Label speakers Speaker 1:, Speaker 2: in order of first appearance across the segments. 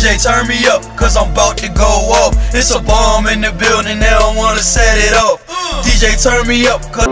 Speaker 1: DJ turn me up, cause I'm about to go off. It's a bomb in the building, they don't wanna set it off. DJ turn me up, cause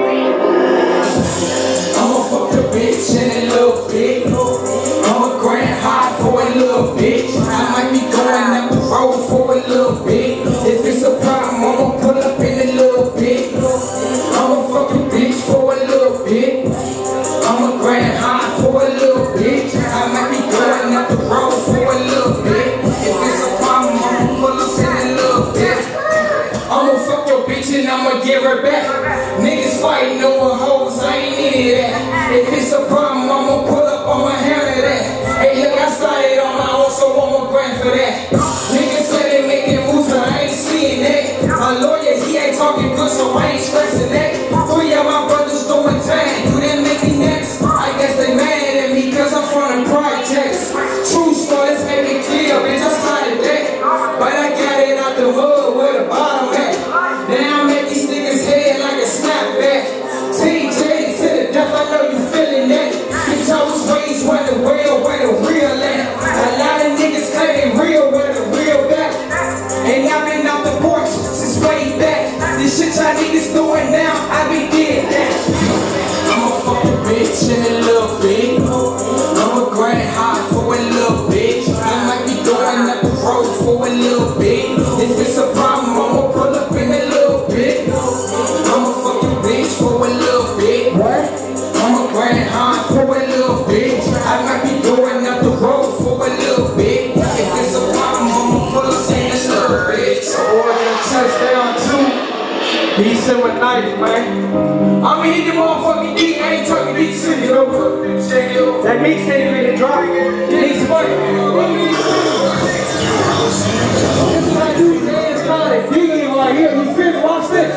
Speaker 2: I'ma fuck the bitch in a little bit. I'ma grind hard for a little bit. I might be going up the road for a little bit. If it's a problem, I'ma pull up in a little bit. I'ma fuck a bitch for a little bit. I'ma grind hard for a little bit. I might be going up the road for a little bit. If it's a problem, I'ma pull up in a little bit. I'ma fuck your bitch and I'ma give her back. Niggas fighting over hoes, I ain't into that. If it's a problem, I'ma pull up on my hand of that. Hey, look, I started on my own, so I'ma grind for that. Niggas say they making moves, but I ain't seeing that. My lawyer, he ain't talking good, so I ain't stressing that. 3 of my brothers doing time, do they make me next? I guess they mad at me, cause I'm from the projects. True story, let's make it clear, bitch, I started that. But I got it out the mud where the bottom at. Now I make these niggas head like a snapback. TJ to the death, I know you feeling that. Bitch, I was raised where the real at. A lot of niggas claim real where the real back. And I've been out the porch since way back. This shit y'all niggas doing now, I be dead that. I'ma fuck a bitch in a little bit. I'ma grind hard for a little bit. I might be going up the road for a little bit. If it's a problem, I'ma pull up in a little bit. I'ma fuck a bitch for a little bit. I'ma grind hard for a little bit. I might be going up the road for a little bit. If it's a problem, I'ma pull up in a little bit.
Speaker 3: Oregon touchdown 2. December 9th, man.
Speaker 2: I'ma hit the motherfucking beat. I ain't talking beat city, you know.
Speaker 3: That mixtape ready to drop. Next month. This is like you dance started. Digging right here. You feel it? Watch this.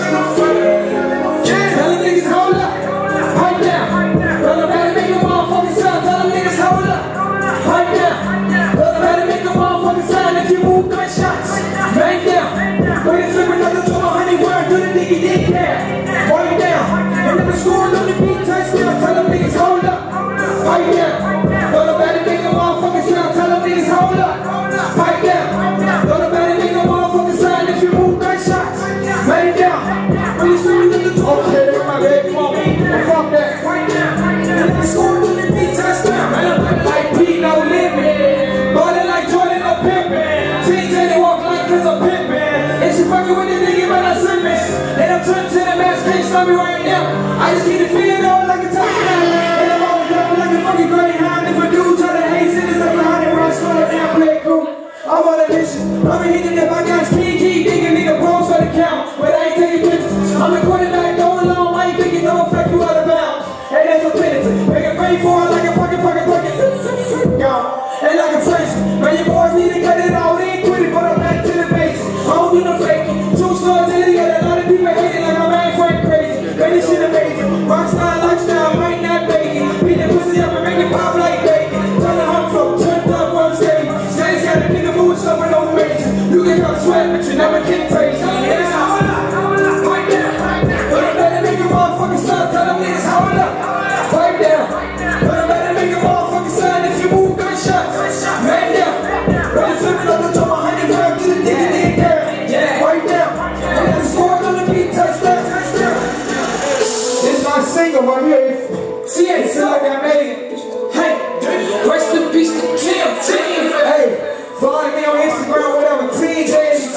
Speaker 3: Tell them niggas hold up. Pipe down. Tell them how to make a motherfucking sound. Tell them niggas hold up. Pipe down. Tell them how to make a motherfucking sound if you move gunshots. Bang down. Put it through another to 100 word. Do the nigga dig down. Pipe down. And if it's scoring on the beat, touchdown. Tell them niggas hold up. Pipe down. Tell them how to make a motherfucking sound. Tell them niggas hold up. Pipe down. Tell them how to make a motherfucking sound if you move gunshots. Bang down. Put it through another to 100. Okay, that's my baby mama. Fuck that. Pipe down. And if it's scoring on the beat, touchdown. Like P, no limit. Ballin' like Jordan or Pippen. TJ, they walk like cause I'm Pippen. And she fucking with the nigga, but I slip it. And I'm turned to the mask, can't stop me right now. I just keep the feeling on like a touchdown. And I'm always double like a fucking greyhound. If a dude try to hate, send us up 100 rounds, slow it down, play it cool. I'm on a mission. I'm hitting if I got keep thinking nigga pros for the count. But I ain't taking pictures. I'm the quarterback going long, I ain't thinking no effect you out of bounds. And that's a penalty. Make a break for it like a fucking. And like a French, man, your boys need to cut it out. They ain't quit it, but I'm back to the base. I don't do no faking. True story to the other. A lot of people hating like my man Frank crazy. Man, this shit amazing. Rockstar lifestyle, might not bacon. Beat that pussy up and make it pop like bacon. Turn the hump from, turned up on stage. Says got a nigga moving stuff with no face. You can come sweat, but you never can taste. And it's hold up, right there. But I'm better make a motherfucking son. Tell them niggas hold up, right there. But I'm better make a motherfucking son if you move gunshots. Man down. But it's flipping on the top 100 grab to the nigga dig down. Right down. And then scored on the beat, touchdown. This is my single right here. See it, feel like I made it. Hey, rest in peace to Tim. Hey, follow me on Instagram, whatever. TJ,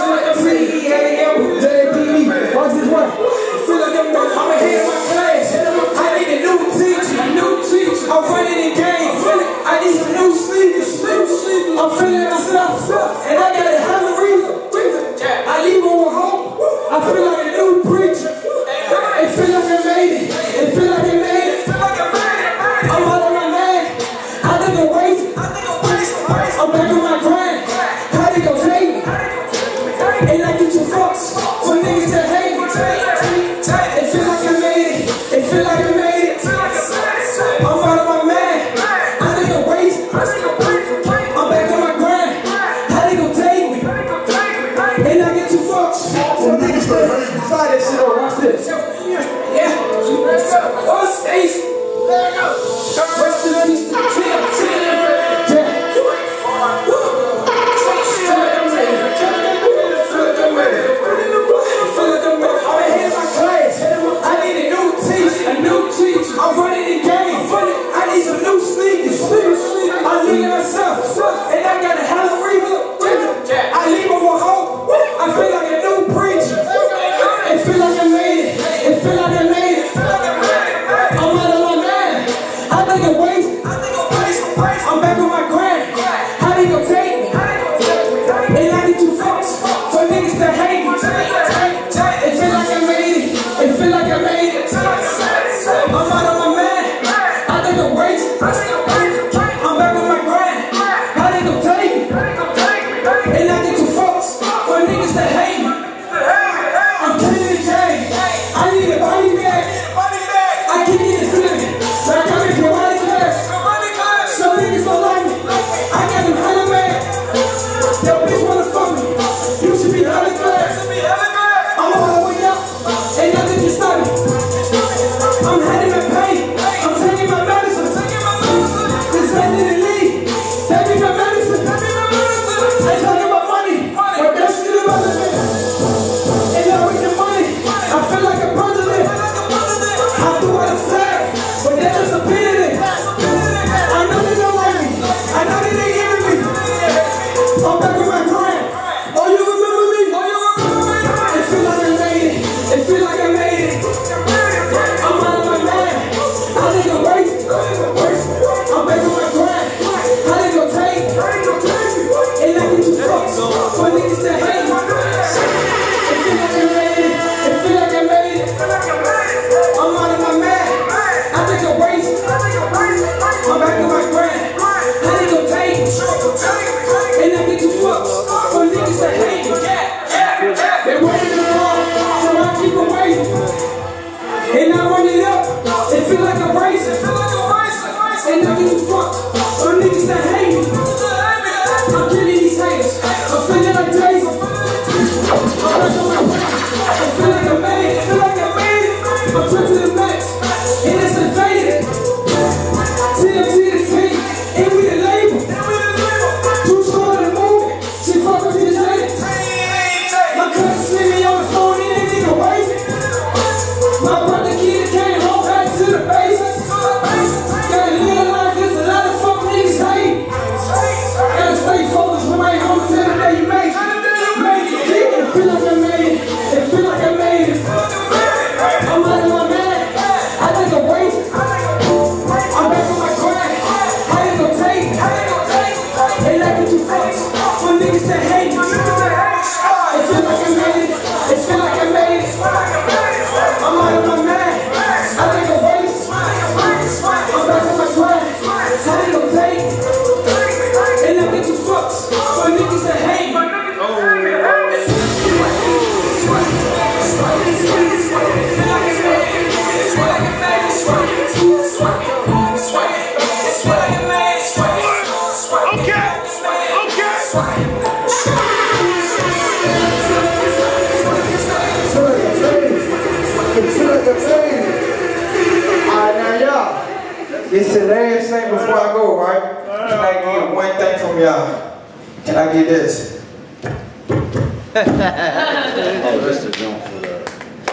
Speaker 3: T-E-A-M-J-P-E. Watch this one. Feel like I'm ahead of my class. I need a new teacher. I'm running in games. I need some new sleepers. I'm feeling myself. And I got a hell of a reason. I leave with hope. I feel like a new preacher. It feel like I made it. It feel like I made it. I'm out of my man. I think I'm wasted. I'm back on my grind. How they gon' take me? And I get your fucks for niggas that hate me. It feel like I made it. It feel like I made it. I'm out of my man. I think I'm wasted. I'm back on my grind. How they gon' take me? And I get your fucks for niggas that hate me. Slide that shit over. Watch this. Yeah. Oh, Stacy. Rest in peace to Tim. I'm out of my mind. I think I'm wasted. I'm back on my grind. How they gon' take me? And I get too fucks for niggas that hate me. I'm killing the game. I need a body bag. I keep getting slipping. Like I'm in karate class. Some niggas don't like me. I got them hella mad. That bitch wanna fuck me. You should be hella glad. I'm all the way up. Ain't nothing can stop me. I'm hiding my pain. I'm taking my medicine. This ain't in the league. That be my medicine. Ain't talking about money. But that's still irrelevant. And now with the money, I feel like a president. I threw out a flag, but that's just a pity. I know they don't like me. I know that they hear me. I'm back on my grind. Oh, you remember me? It feel like I made it. It feel like I made it. I'm out of my mind. I think I'm wasted. I'm back on my grind. How they gon' take? And I get too fucks for niggas that hate me. It feel like I made it. It feel like I made it. I'm out of my mind. I think I'm wasted. I'm back on my grind. How they gon' take? And I get too fucks for niggas that hate me. They waiting to fall, so I keep them waiting. And I run it up. It feel like I'm racing. And I get too fucked for niggas that hate me. I'm killing these haters. I'm feeling like Jason. I'm back on my grind. I feel like I made it. I'm turned to the max. And it's invaded. TMT the team. And we the label. Too short of the movement. She fuck with his lady. My cousin see me on the phone and they nigga wasted. My brother kid came home back to the basics. Gotta live life, there's a lot of fuck niggas hate. Gotta stay focused when I ain't home till the day you make it. It feel like I made it. It feel like I made it. I'm out of my mind. I think I'm wasted. I'm back on my grind. How they gon' take? And I get too fucks for niggas that hate me. It feel like I made it. It feel like I made it. I'm out of my mind. I think I'm wasted. I'm back on my grind. How they gon' take? And I get too fucks for niggas that hate me.
Speaker 4: Alright, now y'all, this is the last thing before I go, right? Can I get one thing from y'all? Can I get this?
Speaker 5: Oh, that's the jump for that.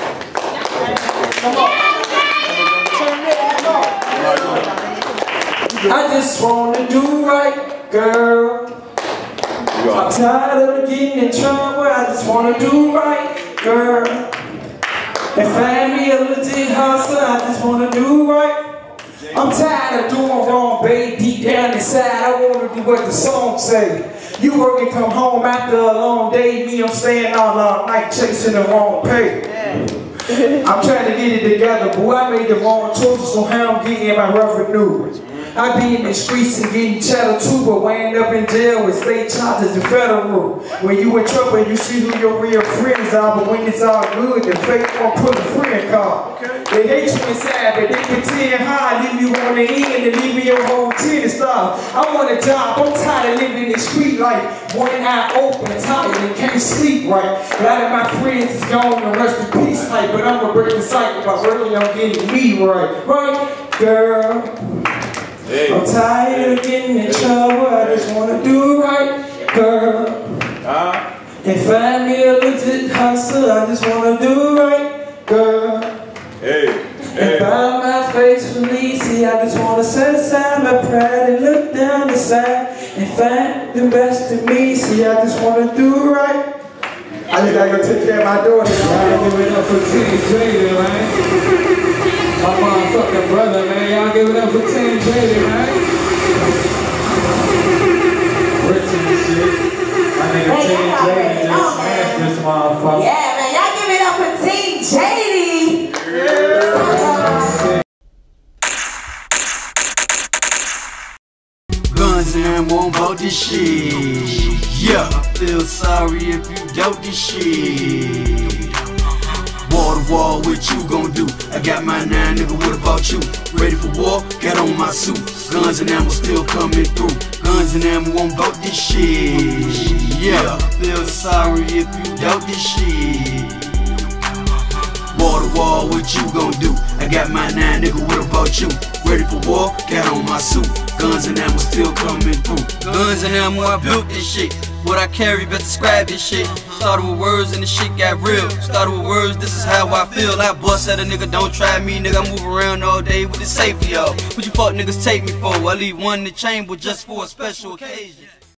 Speaker 3: I just wanna do right, girl. I'm tired of getting in trouble. I just wanna do right, girl. And find me a legit hustler. I just wanna do right. I'm tired of doing wrong, babe. Deep down inside, I wanna do what the song say. You work and come home after a long day. Me, I'm staying all night chasing the wrong pay. I'm trying to get it together, boy. I made the wrong choices on how I'm getting my revenue. I be in the streets and getting cheddar too, but we end up in jail with state charges and federal. When you in trouble, you see who your real friends are, but when it's all good, the fake won't put a friend card. They hate you inside, but they pretend hard, leave you on the end and leave me your whole tennis star. I want a job, I'm tired of living the street life. One eye open, tired and can't sleep right. A lot of my friends is gone and rest in peace like, but I'ma break the cycle by working on getting me right. Right, girl? I'm tired of getting in trouble, I just wanna do right, girl. And find me a legit hustler, I just wanna do right, girl. And buy my face Felicia, I just wanna set aside my pride and look down the side and find the best in me. See, I just wanna do right. I just gotta go take care of my daughter. Y'all give it up for Team Jada, man. My motherfucking brother, man. Y'all give it up for Team Jada, man. Rich and shit. My nigga Team Jada just smashed this motherfucker.
Speaker 6: Yeah, man. Y'all give it up for Team Jada. Yeah.
Speaker 1: ammo about this shit. Yeah, I feel sorry if you doubt this shit. Wall to wall, what you gon' do? I got my 9, nigga, what about you? Ready for war? Got on my suit. Guns and ammo still coming through. Guns and ammo on about this shit. Yeah, I feel sorry if you doubt this shit. Wall to wall, what you gon' do? I got my 9, nigga, what about you? Ready for war? Got on my suit. Guns and ammo still coming through. Guns and ammo, I built this shit. What I carry, best describe this shit. Started with words and the shit got real. Started with words, this is how I feel. I bust at a nigga, don't try me, nigga. I move around all day with the safety off. What you fuck niggas take me for? I leave one in the chamber just for a special occasion.